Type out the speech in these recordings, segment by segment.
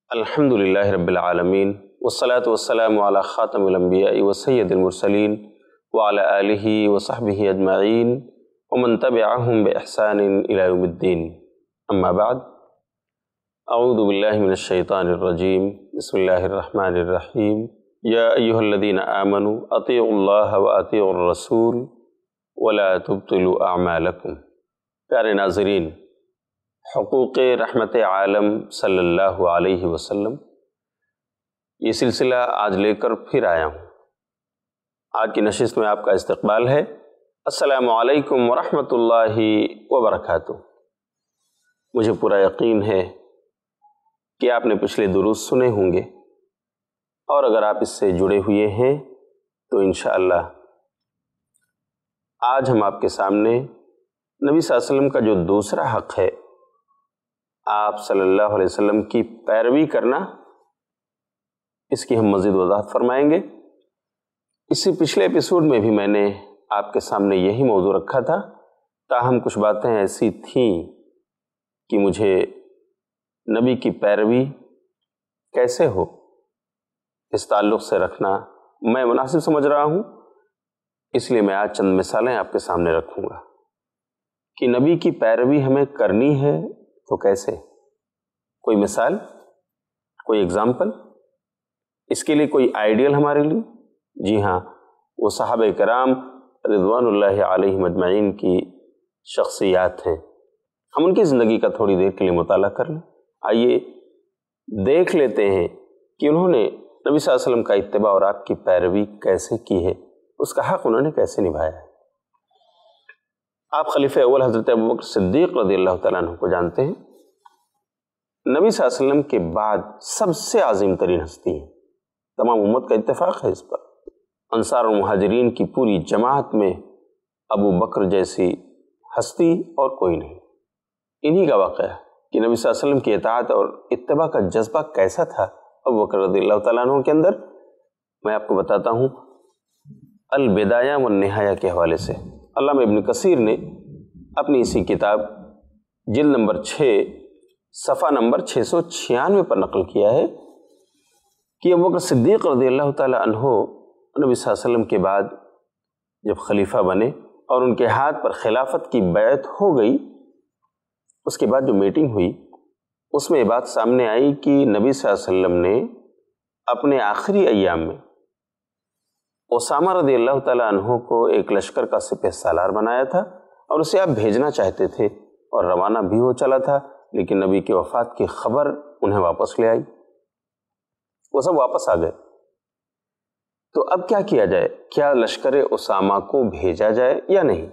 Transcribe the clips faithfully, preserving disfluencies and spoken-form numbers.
الحمد للہ رب العالمین والصلاة والسلام علی خاتم الانبیاء وسید المرسلین وعلی آلہ وصحبہ اجمعین ومن تبعہم بإحسان الی یوم الدین اما بعد اعوذ باللہ من الشیطان الرجیم بسم اللہ الرحمن الرحیم یا ایہا الذین آمنوا اطیعوا اللہ واطیعوا الرسول ولا تبطلوا اعمالکم۔ پیارے ناظرین، حقوق رحمت عالم صلی اللہ علیہ وسلم یہ سلسلہ آج لے کر پھر آیا ہوں۔ آج کی نشست میں آپ کا استقبال ہے۔ السلام علیکم ورحمۃ اللہ وبرکاتہ۔ مجھے پورا یقین ہے کہ آپ نے پچھلے دروس سنے ہوں گے، اور اگر آپ اس سے جڑے ہوئے ہیں تو انشاءاللہ آج ہم آپ کے سامنے نبی صلی اللہ علیہ وسلم کا جو دوسرا حق ہے، آپ صلی اللہ علیہ وسلم کی پیروی کرنا، اس کی ہم مزید وضاحت فرمائیں گے۔ اس سے پچھلے ایپیسوڈ میں بھی میں نے آپ کے سامنے یہی موضوع رکھا تھا، تاہم کچھ باتیں ایسی تھیں کہ مجھے نبی کی پیروی کیسے ہو اس تعلق سے رکھنا میں مناسب سمجھ رہا ہوں، اس لیے میں آج چند مثالیں آپ کے سامنے رکھوں گا کہ نبی کی پیروی ہمیں کرنی ہے تو کیسے۔ کوئی مثال، کوئی اگزامپل، اس کے لیے کوئی آئیڈیل ہمارے لیے؟ جی ہاں، وہ صحابہ کرام رضوان اللہ علیہم اجمعین کی شخصیات ہیں۔ ہم ان کی زندگی کا تھوڑی دیر کے لیے مطالعہ کر لیں۔ آئیے دیکھ لیتے ہیں کہ انہوں نے نبی صلی اللہ علیہ وسلم کا اتباع اور آپ کی پیروی کیسے کی ہے، اس کا حق انہوں نے کیسے نبھایا ہے۔ آپ خلیفہ اول حضرت ابوبکر صدیق رضی اللہ تعالیٰ عنہ کو جانتے ہیں، نبی صلی اللہ علیہ وسلم کے بعد سب سے عظیم ترین ہستی ہیں، تمام امت کا اتفاق ہے اس پر۔ انصار و مہاجرین کی پوری جماعت میں ابو بکر جیسی ہستی اور کوئی نہیں۔ انہی کا واقعہ ہے کہ نبی صلی اللہ علیہ وسلم کی اطاعت اور اتباع کا جذبہ کیسا تھا ابو بکر رضی اللہ تعالیٰ عنہ کے اندر، میں آپ کو بتاتا ہوں البدایہ والنہایہ کے حوالے سے۔ علامہ ابن کثیر نے اپنی اسی کتاب جلد نمبر چھ صفحہ نمبر چھ سو چھیانوے پر نقل کیا ہے کہ ابو بکر صدیق رضی اللہ تعالی عنہ نبی صلی اللہ علیہ وسلم کے بعد جب خلیفہ بنے اور ان کے ہاتھ پر خلافت کی بیعت ہو گئی، اس کے بعد جو میٹنگ ہوئی اس میں یہ بات سامنے آئی کہ نبی صلی اللہ علیہ وسلم نے اپنے آخری ایام میں اسامہ رضی اللہ تعالیٰ عنہ کو ایک لشکر کا سپہ سالار بنایا تھا، اور اسے آپ بھیجنا چاہتے تھے اور روانہ بھی ہو چلا تھا، لیکن نبی کی وفات کی خبر انہیں واپس لے آئی، وہ سب واپس آ گئے۔ تو اب کیا کیا جائے؟ کیا لشکر اسامہ کو بھیجا جائے یا نہیں؟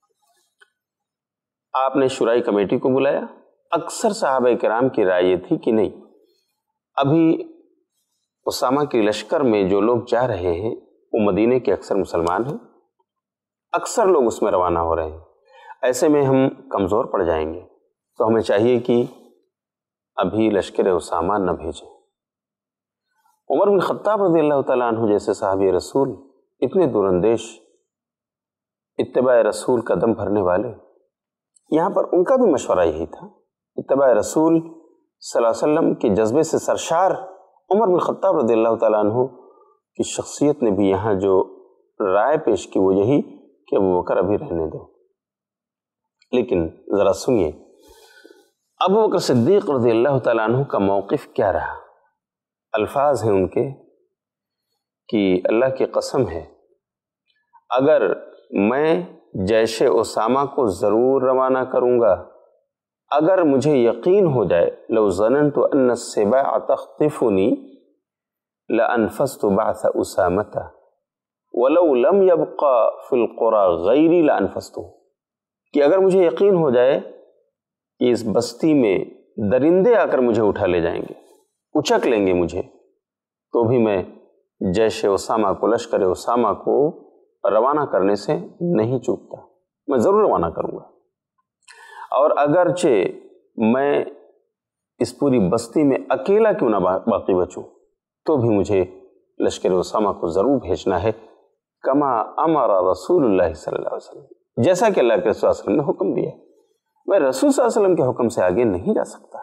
آپ نے شورائی کمیٹی کو بلایا۔ اکثر صحابہ کرام کی رائے یہ تھی کہ نہیں، ابھی اسامہ کے لشکر میں جو لوگ جا رہے ہیں وہ مدینے کے اکثر مسلمان ہیں، اکثر لوگ اس میں روانہ ہو رہے ہیں، ایسے میں ہم کمزور پڑ جائیں گے، تو ہمیں چاہیے کہ ابھی لشکر اسامہ نہ بھیجیں۔ عمر بن خطاب رضی اللہ تعالیٰ عنہ جیسے صحابی رسول، اتنے دور اندیش، اتباع رسول کا دم بھرنے والے، یہاں پر ان کا بھی مشورہ یہی تھا۔ اتباع رسول صلی اللہ علیہ وسلم کے جذبے سے سرشار عمر بن خطاب رضی اللہ تعالیٰ عنہ کی شخصیت نے بھی یہاں جو رائے پیش کی وہ یہی کہ ابو بکر ابھی رہنے دو۔ لیکن ذرا سنیے ابو بکر صدیق رضی اللہ تعالیٰ عنہ کا موقف کیا رہا۔ الفاظ ہیں ان کے کہ اللہ کی قسم ہے، اگر میں جیش اسامہ کو ضرور روانہ کروں گا، اگر مجھے یقین ہو جائے لو ظننت ان السباع تخطفنی لانفذت بعث اسامۃ ولو لم يبقى في القرى غیری لانفذته، کہ اگر مجھے یقین ہو جائے کہ اس بستی میں درندے آ کر مجھے اٹھا لے جائیں گے، اچک لیں گے مجھے، تو بھی میں جیش اسامہ کو، لشکر اسامہ کو روانہ کرنے سے نہیں چوکتا، میں ضرور روانہ کروں گا، اور اگرچہ میں اس پوری بستی میں اکیلا کیوں نہ باقی بچوں تو بھی مجھے لشکر اسامہ کو ضرور بھیجنا ہے، کما امر رسول اللہ صلی اللہ علیہ وسلم، جیسا کہ اللہ کے رسول صلی اللہ علیہ وسلم نے حکم دیا ہے۔ میں رسول صلی اللہ علیہ وسلم کے حکم سے آگے نہیں جا سکتا،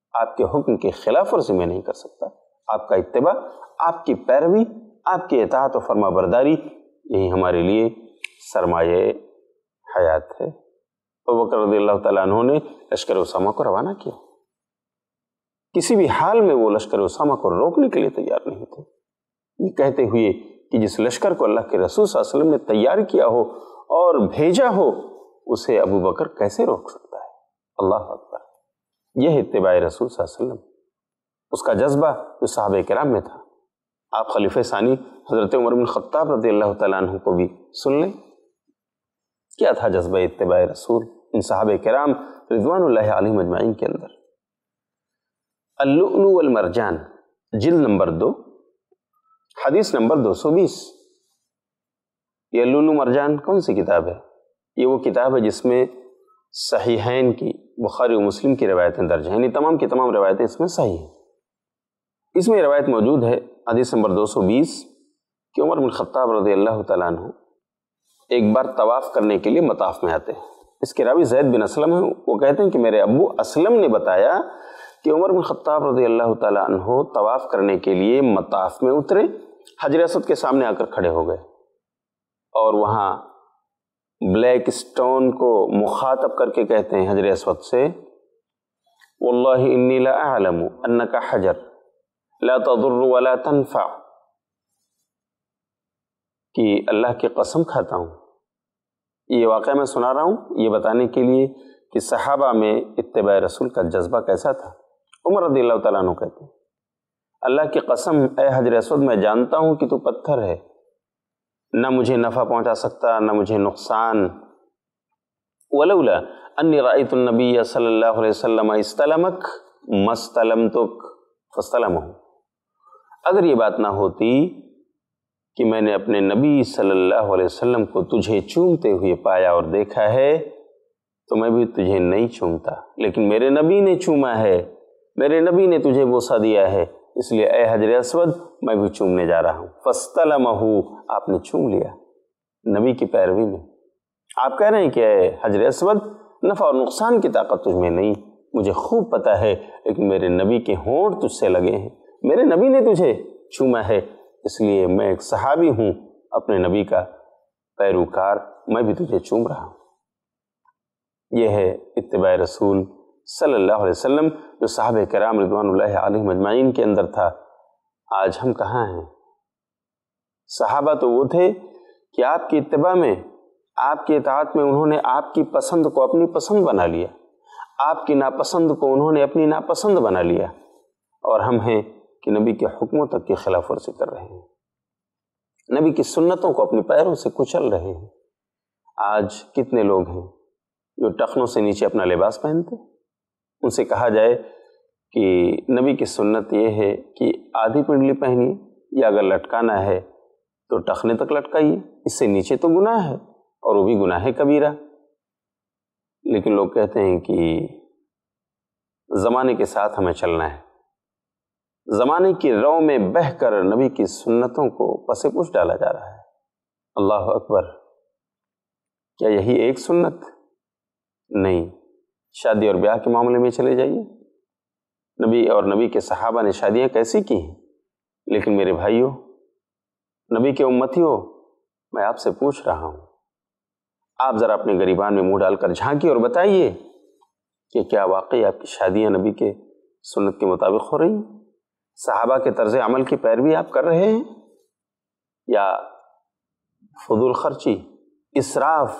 آپ کے حکم کی خلاف ورزی میں نہیں کر سکتا۔ آپ کا اتباع، آپ کی پیروی، آپ کی اطاعت و فرما برداری، یہی ہمارے لیے سرمایہ حیات ہے۔ ابوبکر رضی اللہ تعالیٰ عنہ نے لشکر اسامہ کو روانہ کیا، کسی بھی حال میں وہ لشکر اسامہ کو روکنے کے لیے تیار نہیں تھے، یہ کہتے ہوئے کہ جس لشکر کو اللہ کے رسول صلی اللہ علیہ وسلم نے تیار کیا ہو اور بھیجا ہو، اسے ابو بکر کیسے روک سکتا ہے؟ اللہ اکبر! یہ اتباع رسول صلی اللہ علیہ وسلم، اس کا جذبہ جو صحابہ کرام میں تھا۔ آپ خلیفہ ثانی حضرت عمر بن خطاب رضی اللہ تعالیٰ عنہ کو بھی سن لیں، کیا تھا جذبہ اتباع رسول ان صحابہ کرام رضوان اللہ علیہم اجمعین کے اندر۔ اللؤلؤ والمرجان، جلد نمبر دو، حدیث نمبر دو سو بیس۔ یہ اللؤلؤ مرجان کون سی کتاب ہے؟ یہ وہ کتاب ہے جس میں صحیحین کی، بخاری و مسلم کی روایتیں درج ہیں، یعنی تمام کی تمام روایتیں اس میں صحیح ہیں۔ اس میں روایت موجود ہے، حدیث نمبر دو سو بیس، کہ عمر بن خطاب رضی اللہ تعالیٰ عنہ ایک بار طواف کرنے کے لیے مطاف میں آتے ہیں۔ اس کے راوی زید بن اسلم ہیں، وہ کہتے ہیں کہ میرے ابو اسلم نے بتایا کہ عمر بن خطاب رضی اللہ تعالیٰ عنہ طواف کرنے کے لیے مطاف میں اترے، حجر اسود کے سامنے آ کر کھڑے ہو گئے اور وہاں بلیک سٹون کو مخاطب کر کے کہتے ہیں حجر اسود سے، واللہ انی لا اعلم انک حجر لا تضر ولا تنفع، کہ اللہ کی قسم کھاتا ہوں، یہ واقعہ میں سنا رہا ہوں یہ بتانے کے لیے کہ صحابہ میں اتباع رسول کا جذبہ کیسا تھا۔ عمر رضی اللہ تعالیٰ عنہ کہتے ہیں، اللہ کی قسم اے حجر اسود، میں جانتا ہوں کہ تو پتھر ہے، نہ مجھے نفع پہنچا سکتا نہ مجھے نقصان، ولولا انی رأیت النبی صلی اللہ علیہ وسلم استلمک ما استلمتک فاستلمہ، اگر یہ بات نہ ہوتی کہ میں نے اپنے نبی صلی اللہ علیہ وسلم کو تجھے چومتے ہوئے پایا اور دیکھا ہے تو میں بھی تجھے نہیں چومتا، لیکن میرے نبی نے چوما ہے، میرے نبی نے تجھے بوسہ دیا ہے، اس لیے اے حجر اسود میں بھی چومنے جا رہا ہوں۔ فاستلمہ، آپ نے چوم لیا نبی کی پیروی میں۔ آپ کہہ رہے ہیں کہ اے حجر اسود، نفع اور نقصان کی طاقت تجھ میں نہیں، مجھے خوب پتہ ہے، لیکن میرے نبی کے ہونٹ تجھ سے لگے ہیں، میرے نبی نے تجھے چوما ہے، اس لیے میں ایک صحابی ہوں، اپنے نبی کا پیروکار، میں بھی تجھے چوم رہا ہوں۔ یہ ہے اتباع رسول صلی اللہ علیہ وسلم جو صحابہ کرام رضوان اللہ علیہم اجمعین کے اندر تھا۔ آج ہم کہاں ہیں؟ صحابہ تو وہ تھے کہ آپ کی اتباع میں، آپ کی اطاعت میں انہوں نے آپ کی پسند کو اپنی پسند بنا لیا، آپ کی ناپسند کو انہوں نے اپنی ناپسند بنا لیا، اور ہم ہیں کہ نبی کے حکموں تک کی خلاف ورزی کر رہے ہیں، نبی کی سنتوں کو اپنی پیروں سے کچل رہے ہیں۔ آج کتنے لوگ ہیں جو ٹخنوں سے نیچے اپنا لباس پہنتے، ان سے کہا جائے کہ نبی کی سنت یہ ہے کہ آدھی پنڈلی پہنیے، یا اگر لٹکانا ہے تو ٹخنے تک لٹکائیے، اس سے نیچے تو گناہ ہے اور وہ بھی گناہ کبیرہ، لیکن لوگ کہتے ہیں کہ زمانے کے ساتھ ہمیں چلنا ہے، زمانے کی رو میں بہہ کر نبی کی سنتوں کو پس پش ڈالا جا رہا ہے۔ اللہ اکبر! کیا یہی ایک سنت؟ نہیں، شادی اور بیاہ کے معاملے میں چلے جائیے، نبی اور نبی کے صحابہ نے شادیاں کیسی کی ہیں، لیکن میرے بھائیوں، نبی کے امتیوں، میں آپ سے پوچھ رہا ہوں، آپ ذرا اپنے گریبان میں منہ ڈال کر جھانکیے اور بتائیے کہ کیا واقعی آپ کی شادیاں نبی کے سنت کے مطابق ہو رہی ہیں؟ صحابہ کے طرز عمل کی پیروی آپ کر رہے ہیں، یا فضول خرچی، اسراف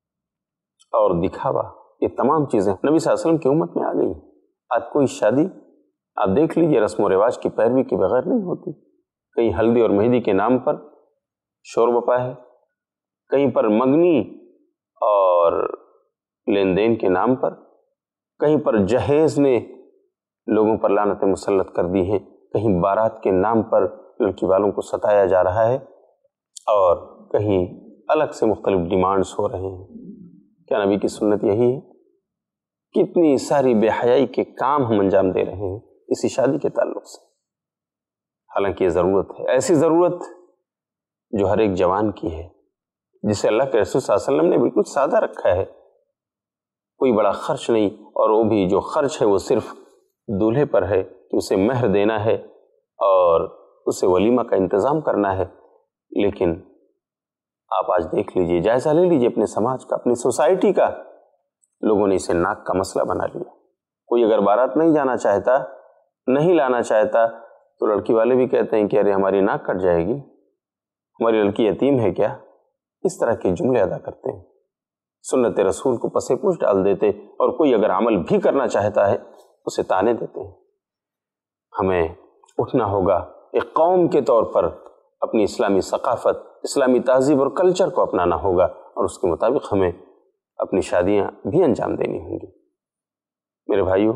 اور دکھاوا، یہ تمام چیزیں نبی صلی اللہ علیہ وسلم کی امت میں آ گئی؟ آج کوئی شادی آپ دیکھ لیجیے رسم و رواج کی پیروی کے بغیر نہیں ہوتی، کہیں ہلدی اور مہندی کے نام پر شور بپا ہے، کہیں پر منگنی اور لین دین کے نام پر، کہیں پر جہیز نے لوگوں پر لعنتیں مسلط کر دی ہیں، کہیں بارات کے نام پر لڑکی والوں کو ستایا جا رہا ہے، اور کہیں الگ سے مختلف ڈیمانڈز ہو رہے ہیں۔ کیا نبی کی سنت یہی ہے؟ کتنی ساری بے حیائی کے کام ہم انجام دے رہے ہیں اسی شادی کے تعلق سے، حالانکہ یہ ضرورت ہے، ایسی ضرورت جو ہر ایک جوان کی ہے، جسے اللہ کے رسول صلی اللہ علیہ وسلم نے بالکل سادہ رکھا ہے، کوئی بڑا خرچ نہیں، اور وہ بھی جو خرچ ہے وہ صرف दूल्हे पर है कि उसे مہر دینا ہے اور اسے ولیمہ کا انتظام کرنا ہے، لیکن آپ آج دیکھ لیجئے، جائزہ لے لیجئے اپنے سماج کا، اپنی سوسائٹی کا، لوگوں نے اسے ناک کا مسئلہ بنا لیا۔ کوئی اگر بارات نہیں جانا چاہتا، نہیں لانا چاہتا، تو لڑکی والے بھی کہتے ہیں کہ ارے ہماری ناک کٹ جائے گی، ہماری لڑکی یتیم ہے کیا؟ اس طرح کے جملے ادا کرتے ہیں، سنت رسول کو پس پوچھ ڈال دیتے، اور کوئی اگر عمل بھی کرنا چاہتا ہے اسے تانے دیتے ہیں۔ ہمیں اٹھنا ہوگا، ایک قوم کے طور پر اپنی اسلامی ثقافت، اسلامی تہذیب اور کلچر کو اپنانا ہوگا، اور اس کے مطابق ہمیں اپنی شادیاں بھی انجام دینی ہوں گی۔ میرے بھائیو،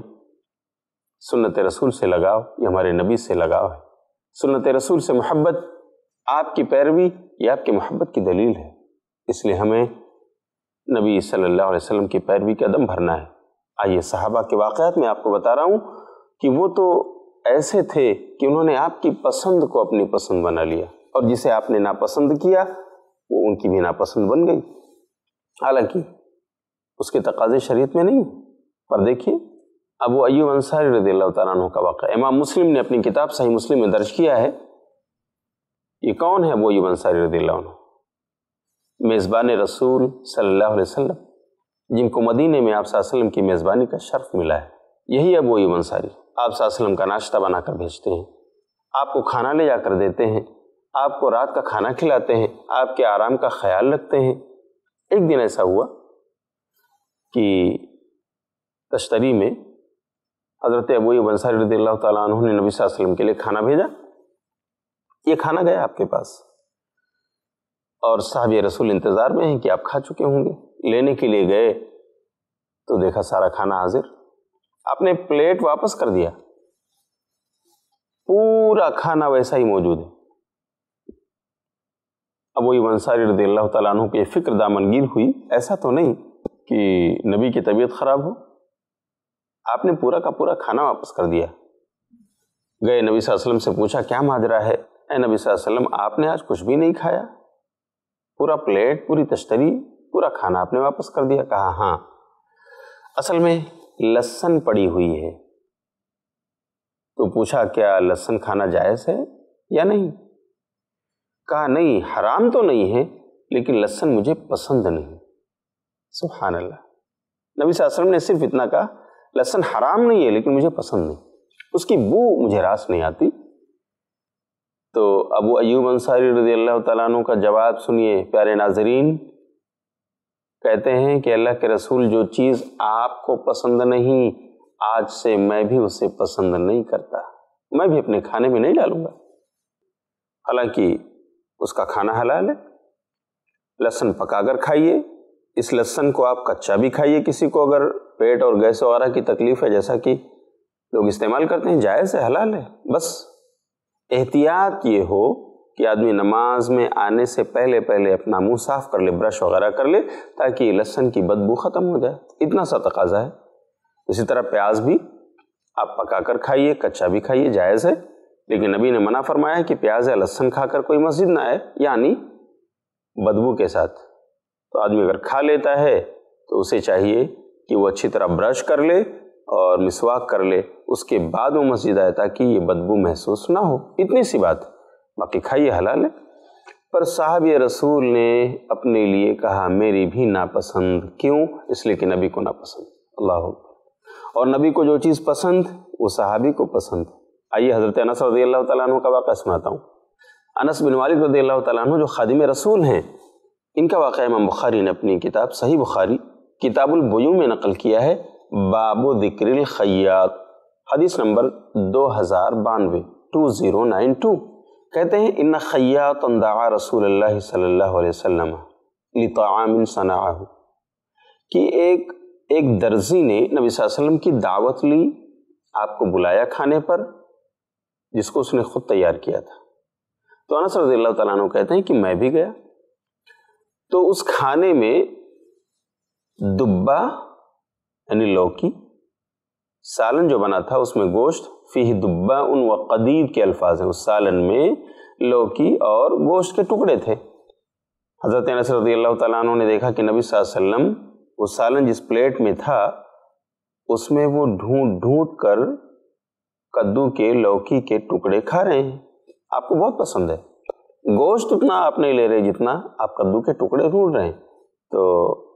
سنت رسول سے لگاؤ یہ ہمارے نبی سے لگاؤ ہے۔ سنت رسول سے محبت، آپ کی پیروی یہ آپ کی محبت کی دلیل ہے، اس لیے ہمیں نبی صلی اللہ علیہ وسلم کی پیروی کا دم بھرنا ہے۔ آئیے صحابہ کے واقعات میں آپ کو بتا رہا ہوں کہ وہ تو ایسے تھے کہ انہوں نے آپ کی پسند کو اپنی پسند بنا لیا، اور جسے آپ نے ناپسند کیا وہ ان کی بھی ناپسند بن گئی، حالانکہ اس کے تقاضے شریعت میں نہیں۔ پر دیکھیے ابو ایوب انصاری رضی اللہ تعالیٰ عنہ کا واقعہ امام مسلم نے اپنی کتاب صحیح مسلم میں درج کیا ہے۔ یہ کون ہے ابو ایوب انصاری رضی اللہ عنہ؟ میزبان رسول صلی اللہ علیہ وسلم، جن کو مدینے میں آپ صلی اللہ علیہ وسلم کی میزبانی کا شرف ملا ہے، یہی ابو ایوب انصاری آپ صلی اللہ علیہ وسلم کا ناشتہ بنا کر بھیجتے ہیں، آپ کو کھانا لے جا کر دیتے ہیں، آپ کو رات کا کھانا کھلاتے ہیں، آپ کے آرام کا خیال رکھتے ہیں۔ ایک دن ایسا ہوا کہ تشتری میں حضرت ابو ایوب انصاری رضی اللہ تعالیٰ عنہ نے نبی صلی اللہ علیہ وسلم کے لیے کھانا بھیجا۔ یہ کھانا گیا آپ کے پاس، اور صحابی رسول انتظار میں ہیں کہ آپ کھا چکے ہوں گے۔ لینے کے لیے گئے تو دیکھا سارا کھانا حاضر، آپ نے پلیٹ واپس کر دیا، پورا کھانا ویسا ہی موجود ہے۔ ابو ایوب انصاری رضی اللہ تعالیٰ عنہ کی فکر دامنگیر ہوئی، ایسا تو نہیں کہ نبی کی طبیعت خراب ہو، آپ نے پورا کا پورا کھانا واپس کر دیا۔ گئے نبی صلی اللہ علیہ وسلم سے پوچھا کیا ماجرا ہے؟ اے نبی صلی اللہ علیہ وسلم، آپ نے آج کچھ بھی نہیں کھایا، پورا پلیٹ، پوری تشتری، پورا کھانا آپ نے واپس کر دیا۔ کہا ہاں، اصل میں لہسن پڑی ہوئی ہے۔ تو پوچھا کیا لہسن کھانا جائز ہے یا نہیں؟ کہا نہیں، حرام تو نہیں ہے، لیکن لہسن مجھے پسند نہیں۔ سبحان اللہ، نبی صلی اللہ علیہ وسلم نے صرف اتنا کہا، لہسن حرام نہیں ہے لیکن مجھے پسند نہیں، اس کی بو مجھے راس نہیں آتی۔ تو ابو ایوب انصاری رضی اللہ تعالیٰ عنہ کا جواب سنیے پیارے ناظرین۔ کہتے ہیں کہ اللہ کے رسول، جو چیز آپ کو پسند نہیں، آج سے میں بھی اسے پسند نہیں کرتا، میں بھی اپنے کھانے میں نہیں ڈالوں گا۔ حالانکہ اس کا کھانا حلال ہے، لہسن پکا کر کھائیے، اس لہسن کو آپ کچا بھی کھائیے، کسی کو اگر پیٹ اور گیس وغیرہ کی تکلیف ہے جیسا کہ لوگ استعمال کرتے ہیں، جائز ہے، حلال ہے۔ بس احتیاط یہ ہو کہ آدمی نماز میں آنے سے پہلے پہلے اپنا منہ صاف کر لے، برش وغیرہ کر لے، تاکہ لہسن کی بدبو ختم ہو جائے، اتنا سا تقاضا ہے۔ اسی طرح پیاز بھی آپ پکا کر کھائیے، کچا بھی کھائیے، جائز ہے، لیکن نبی نے منع فرمایا کہ پیاز یا لہسن کھا کر کوئی مسجد نہ آئے، یعنی بدبو کے ساتھ۔ تو آدمی اگر کھا لیتا ہے تو اسے چاہیے کہ وہ اچھی طرح برش کر لے اور مسواک کر لے، اس کے بعد وہ مسجد آئے تاکہ یہ بدبو محسوس نہ ہو، اتنی سی بات۔ باقی کھائیے، حلال ہے۔ پر صحابی رسول نے اپنے لیے کہا میری بھی ناپسند، کیوں؟ اس لیے کہ نبی کو ناپسند، اللہ اکبر، اور نبی کو جو چیز پسند وہ صحابی کو پسند۔ آئیے حضرت انس رضی اللہ تعالیٰ عنہ کا واقعہ سناتا ہوں۔ انس بن مالک رضی اللہ تعالیٰ عنہ جو خادم رسول ہیں، ان کا واقعہ امام بخاری نے اپنی کتاب صحیح بخاری کتاب البیوع میں نقل کیا ہے، باب ذکر الخیاط، حدیث نمبر دو ہزار بانوے ٹو زیرو نائن ٹو۔ کہتے ہیں ان خیاطا دعا رسول اللہ صلی اللہ علیہ وسلم لطعام صنعہ، کہ ایک ایک درزی نے نبی صلی اللہ علیہ وسلم کی دعوت لی، آپ کو بلایا کھانے پر، جس کو اس نے خود تیار کیا تھا۔ تو انس رضی اللہ تعالیٰ عنہ کہتے ہیں کہ میں بھی گیا، تو اس کھانے میں دبا یعنی لوکی، سالن جو بنا تھا اس میں گوشت، فیہ دبا ان و قدید کے الفاظ ہیں، اس سالن میں لوکی اور گوشت کے ٹکڑے تھے۔ حضرت انس رضی اللہ تعالیٰ عنہ نے دیکھا کہ نبی صلی اللہ علیہ وسلم وہ سالن جس پلیٹ میں تھا اس میں وہ ڈھونڈ ڈھونڈ کر کدو کے لوکی کے ٹکڑے کھا رہے ہیں، آپ کو بہت پسند ہے، گوشت اتنا آپ نہیں لے رہے جتنا آپ کدو کے ٹکڑے ڈھونڈ رہے ہیں۔ تو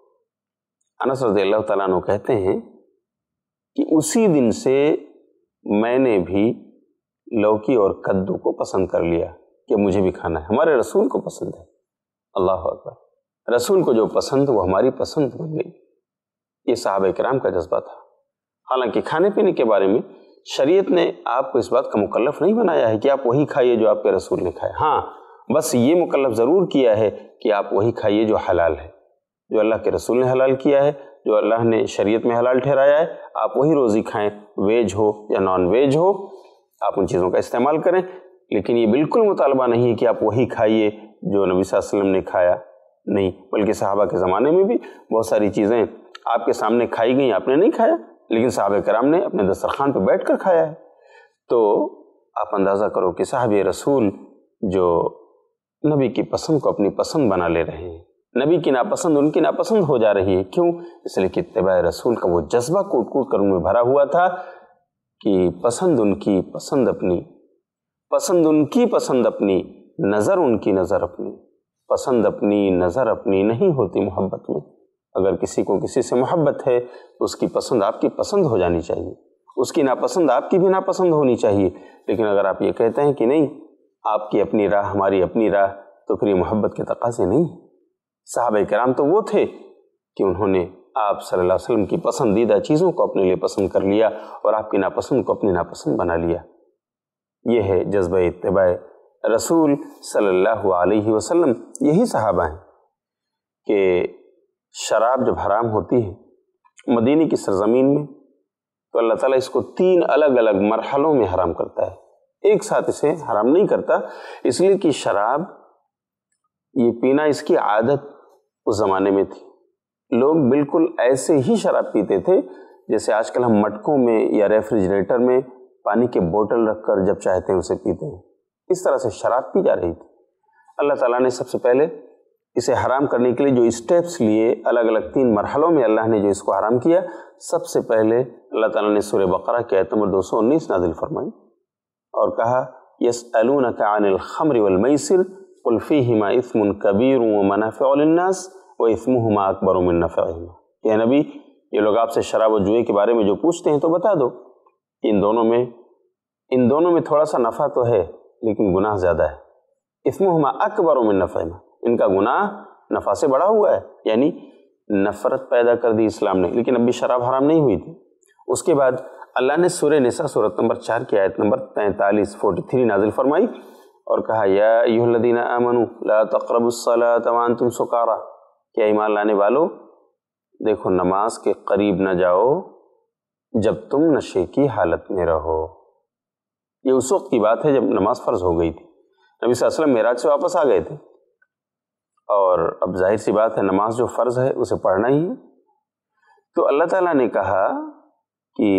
انس رضی اللہ تعالیٰ عنہ کہتے ہیں کہ اسی دن سے میں نے بھی لوکی اور کدو کو پسند کر لیا کہ مجھے بھی کھانا ہے، ہمارے رسول کو پسند ہے۔ اللہ اکبر، رسول کو جو پسند وہ ہماری پسند بن گئی۔ یہ صحابہ کرام کا جذبہ تھا۔ حالانکہ کھانے پینے کے بارے میں شریعت نے آپ کو اس بات کا مکلف نہیں بنایا ہے کہ آپ وہی کھائیے جو آپ کے رسول نے کھایا، ہاں بس یہ مکلف ضرور کیا ہے کہ آپ وہی کھائیے جو حلال ہے، جو اللہ کے رسول نے حلال کیا ہے، جو اللہ نے شریعت میں حلال ٹھہرایا ہے، آپ وہی روزی کھائیں، ویج ہو یا نان ویج ہو، آپ ان چیزوں کا استعمال کریں۔ لیکن یہ بالکل مطالبہ نہیں ہے کہ آپ وہی کھائیے جو نبی صلی اللہ علیہ وسلم نے کھایا، نہیں، بلکہ صحابہ کے زمانے میں بھی بہت ساری چیزیں آپ کے سامنے کھائی گئیں، آپ نے نہیں کھایا، لیکن صحابہ کرام نے اپنے دسترخوان پہ بیٹھ کر کھایا ہے۔ تو آپ اندازہ کرو کہ صحابہ رسول جو نبی کی پسند کو اپنی پسند بنا لے رہے ہیں، نبی کی ناپسند ان کی ناپسند ہو جا رہی ہے، کیوں؟ اس لیے کہ اتباع رسول کا وہ جذبہ کوٹ کوٹ کر ان میں بھرا ہوا تھا کہ پسند ان کی پسند اپنی، پسند ان کی پسند اپنی، نظر ان کی نظر اپنی، پسند اپنی نظر اپنی نہیں ہوتی محبت میں۔ اگر کسی کو کسی سے محبت ہے تو اس کی پسند آپ کی پسند ہو جانی چاہیے، اس کی ناپسند آپ کی بھی ناپسند ہونی چاہیے۔ لیکن اگر آپ یہ کہتے ہیں کہ نہیں، آپ کی اپنی راہ ہماری اپنی راہ، تو پھر یہ محبت کے تقاضے نہیں۔ صحابہ کرام تو وہ تھے کہ انہوں نے آپ صلی اللہ علیہ وسلم کی پسندیدہ چیزوں کو اپنے لیے پسند کر لیا اور آپ کی ناپسند کو اپنی ناپسند بنا لیا۔ یہ ہے جذبہ اتباع رسول صلی اللہ علیہ وسلم۔ یہی صحابہ ہیں کہ شراب جب حرام ہوتی ہے مدینے کی سرزمین میں تو اللہ تعالیٰ اس کو تین الگ الگ مرحلوں میں حرام کرتا ہے، ایک ساتھ اسے حرام نہیں کرتا، اس لیے کہ شراب یہ پینا اس کی عادت اس زمانے میں تھی۔ لوگ بالکل ایسے ہی شراب پیتے تھے جیسے آج کل ہم مٹکوں میں یا ریفریجریٹر میں پانی کے بوتل رکھ کر جب چاہتے ہیں اسے پیتے ہیں، اس طرح سے شراب پی جا رہی تھی۔ اللہ تعالیٰ نے سب سے پہلے اسے حرام کرنے کے لیے جو اسٹیپس لیے، الگ الگ تین مرحلوں میں اللہ نے جو اس کو حرام کیا، سب سے پہلے اللہ تعالیٰ نے سورہ بقرہ کی آیت نمبر دو سو انیس نازل فرمائی اور کہا یسألونک عن الخمر والمیسر قل فیہما اثم کبیر ومنافع للناس واثمہما اکبر من نفعہما۔ کہ نبی، یہ لوگ آپ سے شراب و جوئے کے بارے میں جو پوچھتے ہیں تو بتا دو کہ ان دونوں میں ان دونوں میں تھوڑا سا نفع تو ہے لیکن گناہ زیادہ ہے۔ اثمہما اکبر من نفعہما، ان کا گناہ نفع سے بڑا ہوا ہے، یعنی نفرت پیدا کر دی اسلام نے، لیکن اب بھی شراب حرام نہیں ہوئی تھی۔ اس کے بعد اللہ نے سورہ نساء سورۃ نمبر چار کی آیت نمبر تینتالیس فورٹی تھری نازل فرمائی اور کہا یا ایھا الذین آمنوا لا تقربوا الصلاۃ وانتم سکارا، کہ ایمان لانے والو دیکھو نماز کے قریب نہ جاؤ جب تم نشے کی حالت میں رہو۔ یہ اس وقت کی بات ہے جب نماز فرض ہو گئی تھی، نبی صلی اللہ علیہ وسلم معراج سے واپس آ گئے تھے، اور اب ظاہر سی بات ہے نماز جو فرض ہے اسے پڑھنا ہی ہے۔ تو اللہ تعالیٰ نے کہا کہ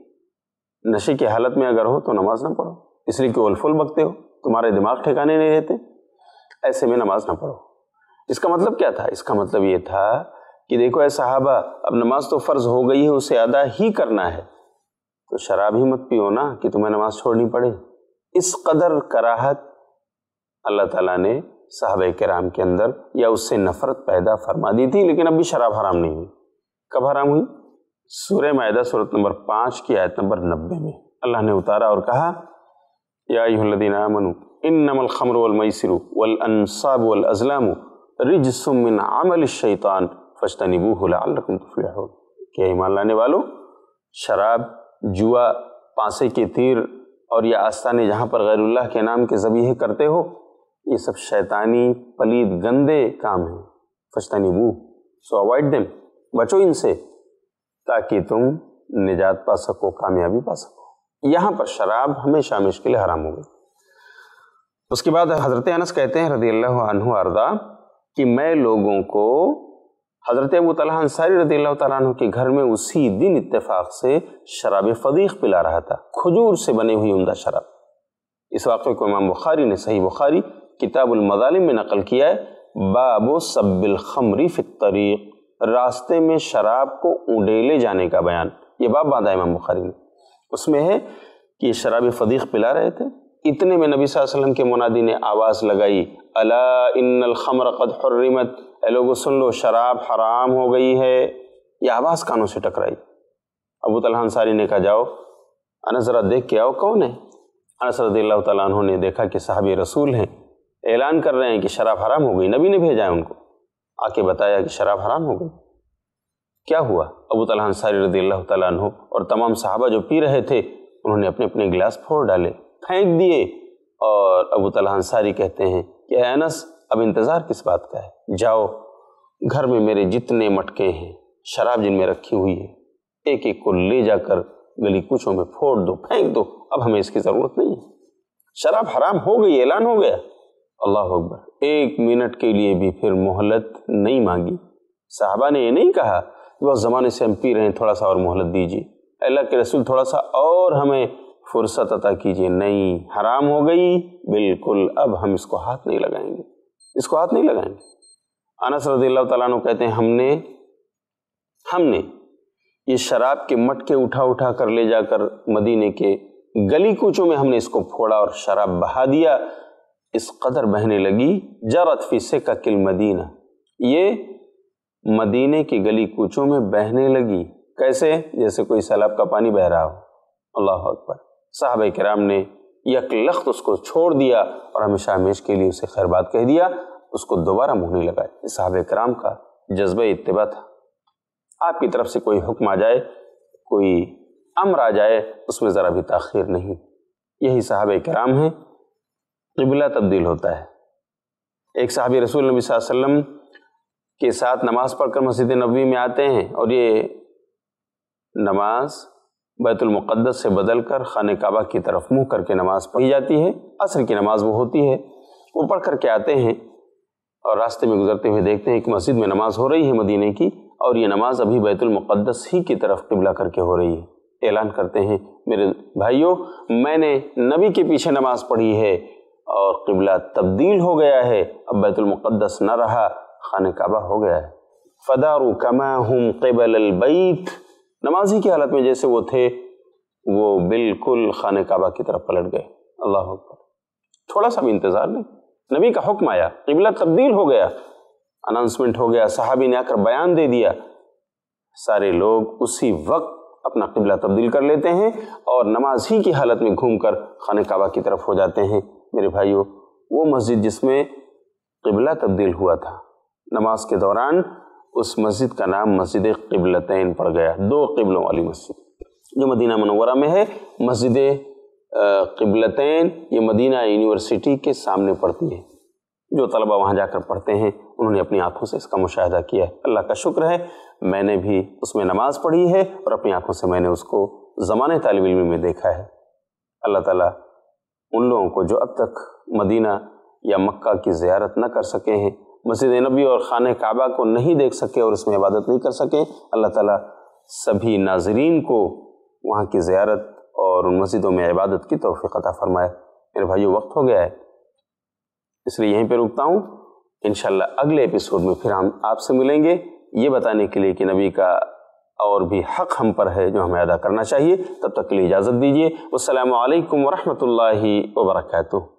نشے کی حالت میں اگر ہو تو نماز نہ پڑھو، اس لیے کہ اولفل بکتے ہو، تمہارے دماغ ٹھکانے نہیں رہتے، ایسے میں نماز نہ پڑھو۔ اس کا مطلب کیا تھا؟ اس کا مطلب یہ تھا کہ دیکھو اے صحابہ، اب نماز تو فرض ہو گئی ہے، اسے ادا ہی کرنا ہے، تو شراب ہی مت پیو نا کہ تمہیں نماز چھوڑنی پڑے۔ اس قدر کراہت اللہ تعالیٰ نے صحابہ کرام کے اندر یا اس سے نفرت پیدا فرما دی تھی، لیکن اب بھی شراب حرام نہیں ہوئی۔ کب حرام ہوئی؟ سورہ مائدہ سورۃ نمبر پانچ کی آیت نمبر نبے میں اللہ نے اتارا اور کہا یا ایھا الذین آمنوا انما الخمر والمیسر والانصاب والازلام رجس من عمل الشیطان فاجتنبوہ لعلکم تفلحون، کہ ایمان لانے والو، شراب، جوا، پانسے کے تیر اور یہ آستانے جہاں پر غیر اللہ کے نام کے ذبیحے کرتے ہو، یہ سب شیطانی پلید گندے کام ہیں۔ فاجتنبوہ، سو اوائڈ دیم، بچو ان سے تاکہ تم نجات پا سکو، کامیابی پا سکو۔ یہاں پر شراب ہمیشہ ہمیشہ کے لیے حرام ہو گئی۔ اس کے بعد حضرت انس کہتے ہیں رضی اللہ عنہ ارضا کہ میں لوگوں کو حضرت ابو طلحہ انصاری رضی اللہ تعالیٰ عنہ کے گھر میں اسی دن اتفاق سے شراب فضیخ پلا رہا تھا، کھجور سے بنی ہوئی عمدہ شراب۔ اس واقعے کو امام بخاری نے صحیح بخاری کتاب المظالم میں نقل کیا ہے، باب سب الخمر فی الطریق، راستے میں شراب کو اونڈیلے جانے کا بیان، یہ باب باندھا امام بخاری نے۔ اس میں ہے کہ یہ شراب فدیق پلا رہے تھے۔ اتنے میں نبی صلی اللہ علیہ وسلم کے منادی نے آواز لگائی، الا ان الخمر قد حرمت، اے لوگو سن لو شراب حرام ہو گئی ہے۔ یہ آواز کانوں سے ٹکرائی۔ ابو طلحہ انصاری نے کہا جاؤ انس ذرا دیکھ کے آؤ کون ہے۔ انس رضی اللہ تعالیٰ عنہ نے دیکھا کہ صحابی رسول ہیں، اعلان کر رہے ہیں کہ شراب حرام ہو گئی، نبی نے بھیجا ہے ان کو، آ کے بتایا کہ شراب حرام ہو گئی۔ کیا ہوا؟ ابو طلحہ انصاری رضی اللہ تعالیٰ عنہ اور تمام صحابہ جو پی رہے تھے انہوں نے اپنے اپنے گلاس پھوڑ ڈالے، پھینک دیے، اور ابو طلحہ انصاری کہتے ہیں کہ اے انس اب انتظار کس بات کا ہے، جاؤ گھر میں میرے جتنے مٹکے ہیں شراب جن میں رکھی ہوئی ہے ایک ایک کو لے جا کر گلی کوچوں میں پھوڑ دو، پھینک دو، اب ہمیں اس کی ضرورت نہیں ہے، شراب حرام ہو گئی، اعلان ہو گیا۔ اللہ اکبر۔ ایک منٹ کے لیے بھی پھر مہلت نہیں مانگی۔ صحابہ نے یہ نہیں کہا کہ بہت زمانے سے ہم پی رہے ہیں، تھوڑا سا اور مہلت دیجیے، اللہ کے رسول تھوڑا سا اور ہمیں فرصت عطا کیجیے، نہیں، حرام ہو گئی بالکل، اب ہم اس کو ہاتھ نہیں لگائیں گے، اس کو ہاتھ نہیں لگائیں گے۔ انس رضی اللہ تعالیٰ عنہ کہتے ہیں ہم نے ہم نے یہ شراب کے مٹکے اٹھا اٹھا کر لے جا کر مدینے کے گلی کوچوں میں ہم نے اس کو پھوڑا اور شراب بہا دیا، اس قدر بہنے لگی، جرت فی سکک المدینہ، یہ مدینے کی گلی کوچوں میں بہنے لگی۔ کیسے؟ جیسے کوئی سیلاب کا پانی بہ رہا ہو۔ اللہ اکبر۔ صحابہ کرام نے یک لخت اس کو چھوڑ دیا اور ہمیشہ ہمیش کے لیے اسے خیر بات کہہ دیا، اس کو دوبارہ منہ نہیں لگائے۔ یہ صحابہ کرام کا جذبہ اتباع تھا۔ آپ کی طرف سے کوئی حکم آ جائے، کوئی امر آ جائے، اس میں ذرا بھی تاخیر نہیں۔ یہی صحابہ کرام ہیں۔ قبلہ تبدیل ہوتا ہے۔ ایک صحابی رسول نبی صلی اللہ علیہ وسلم کے ساتھ نماز پڑھ کر مسجد نبوی میں آتے ہیں اور یہ نماز بیت المقدس سے بدل کر خانہ کعبہ کی طرف منہ کر کے نماز پڑھی جاتی ہے، عصر کی نماز وہ ہوتی ہے۔ وہ پڑھ کر کے آتے ہیں اور راستے میں گزرتے ہوئے دیکھتے ہیں کہ مسجد میں نماز ہو رہی ہے مدینے کی، اور یہ نماز ابھی بیت المقدس ہی کی طرف قبلہ کر کے ہو رہی ہے۔ اعلان کرتے ہیں میرے بھائیوں، میں نے نبی کے پیچھے نماز پڑھی ہے اور قبلہ تبدیل ہو گیا ہے، اب بیت المقدس نہ رہا، خانہ کعبہ ہو گیا ہے۔ فداروا کما ہم قبل البیت، نمازی کی حالت میں جیسے وہ تھے وہ بالکل خانہ کعبہ کی طرف پلٹ گئے۔ اللہ اکبر۔ تھوڑا سا بھی انتظار نہیں، نبی کا حکم آیا، قبلہ تبدیل ہو گیا، اناؤنسمنٹ ہو گیا، صحابی نے آ کر بیان دے دیا، سارے لوگ اسی وقت اپنا قبلہ تبدیل کر لیتے ہیں اور نماز ہی کی حالت میں گھوم کر خانہ کعبہ کی طرف ہو جاتے ہیں۔ میرے بھائیوں، وہ مسجد جس میں قبلہ تبدیل ہوا تھا، نماز کے دوران اس مسجد کا نام مسجد قبلتین پڑ گیا، دو قبلوں والی مسجد، جو مدینہ منورہ میں ہے۔ مسجد قبلتین یہ مدینہ یونیورسٹی کے سامنے پڑتی ہے۔ جو طلبہ وہاں جا کر پڑھتے ہیں انہوں نے اپنی آنکھوں سے اس کا مشاہدہ کیا ہے۔ اللہ کا شکر ہے میں نے بھی اس میں نماز پڑھی ہے اور اپنی آنکھوں سے میں نے اس کو زمانے طالب علم میں دیکھا ہے۔ اللہ تعالیٰ ان لوگوں کو جو اب تک مدینہ یا مکہ کی زیارت نہ کر سکے ہیں، مسجد نبی اور خانہ کعبہ کو نہیں دیکھ سکے اور اس میں عبادت نہیں کر سکے، اللہ تعالیٰ سبھی ناظرین کو وہاں کی زیارت اور ان مسجدوں میں عبادت کی توفیق عطا فرمائے۔ میرے بھائیو، وقت ہو گیا ہے، اس لیے یہیں پہ رکتا ہوں۔ انشاءاللہ اگلے ایپیسوڈ میں پھر ہم آپ سے ملیں گے، یہ بتانے کے لیے کہ نبی کا اور بھی حق ہم پر ہے جو ہمیں ادا کرنا چاہیے۔ تب تک کے لیے اجازت دیجیے۔ السلام علیکم ورحمۃ اللہ وبرکاتہ۔